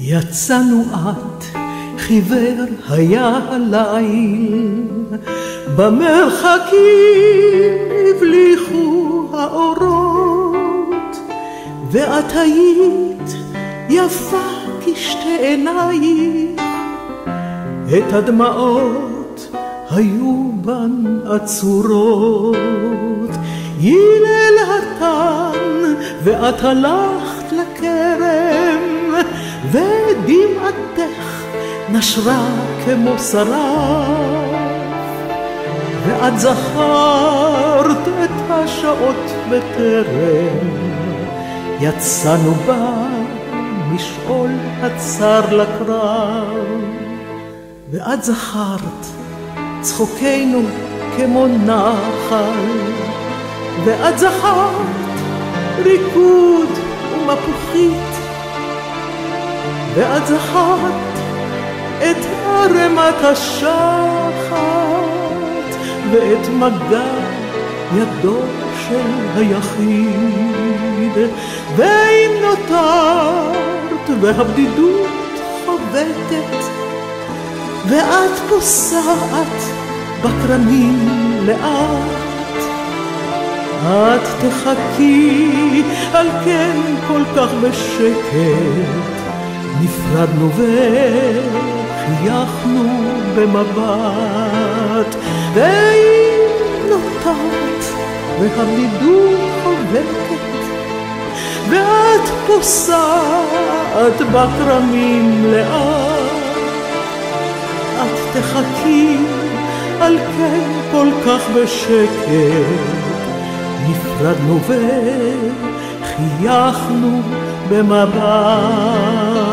יצאנו את, חיוור היה הליל, במרחקים הבליחו האורות, ואת היית יפה כשתי עינייך, את הדמעות היו בן עצורות. הלל התן ואת הלכת לכרם, ודמעתך נשרה כמו שרף, ואת זכרת את השעות בטרם יצאנו בה משעול הצר לקרב. ואת זכרת צחוקנו כמו נחל, ואת זכרת ריקוד ומפוחית, ואת זכרת את הרמת השחת ואת מגע ידו של היחיד. ואם נותרת והבדידות חובטת, ואת פוסעת בכרמים לאט, את תחכי על כן כל כך בשקט. נפרדנו וחייכנו במבט, ואם נותרת והבדידות חובקת, ואת פוסעת בכרמים לאט, את תחכי על כן כל כך בשקט. נפרדנו וחייכנו במבט.